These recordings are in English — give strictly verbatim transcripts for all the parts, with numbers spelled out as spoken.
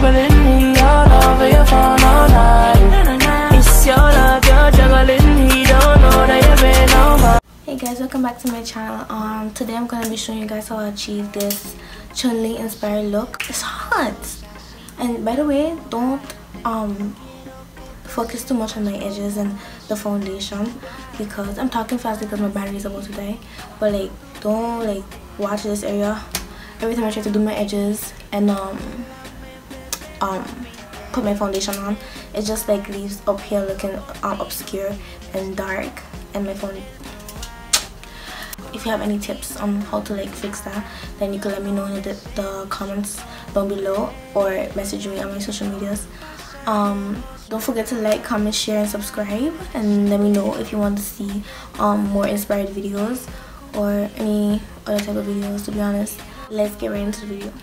juggling me all over your phone all night. It's your love, you're juggling. He don't know that you've been over. Hey guys, welcome back to my channel. Um, today I'm gonna be showing you guys how I achieve this Chun-Li inspired look. It's hot, and by the way, don't um focus too much on my edges and the foundation because I'm talking fast because my battery is about to die. But like, don't like watch this area. Every time I try to do my edges and um um put my foundation on, it just like leaves up here looking um obscure and dark. And my phone, if you have any tips on how to like fix that, then you can let me know in the, the comments down below or message me on my social medias. Um don't forget to like, comment, share, and subscribe, and let me know if you want to see um more inspired videos or any other type of videos. To be honest, let's get right into the video.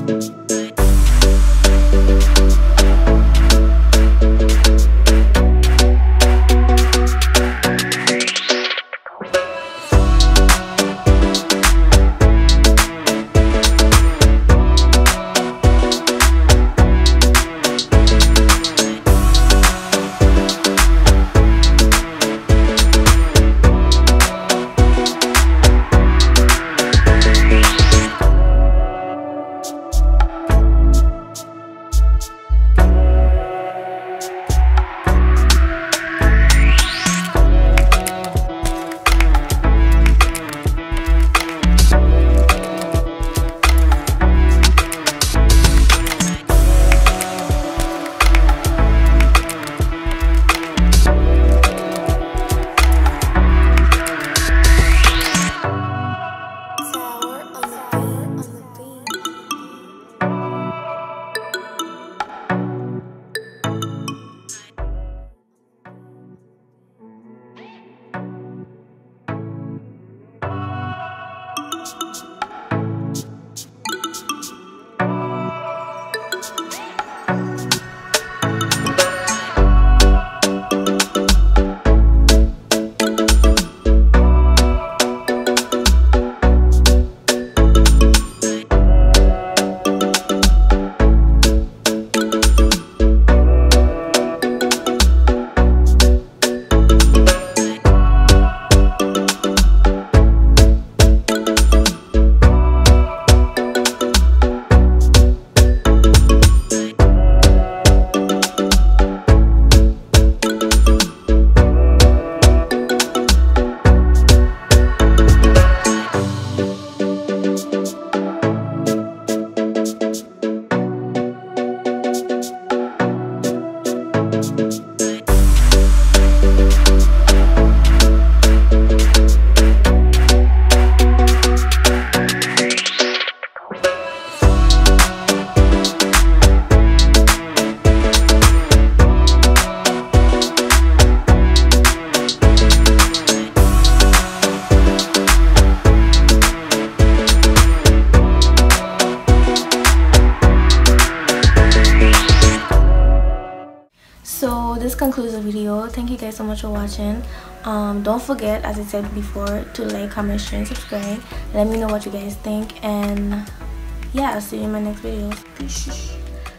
So this concludes the video. Thank you guys so much for watching. Um don't forget, as I said before, to like, comment, share, and subscribe. Let me know what you guys think, and yeah, I'll see you in my next videos. Peace.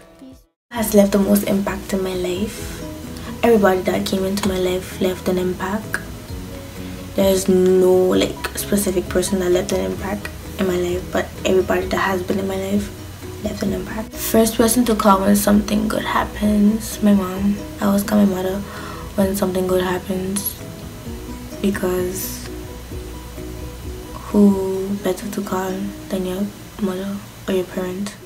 Has left the most impact in my life. Everybody that came into my life left an impact. There's no like specific person that left an impact in my life, but everybody that has been in my life left an impact. First person to call when something good happens, my mom. I always call my mother when something good happens, because who better to call than your mother or your parent?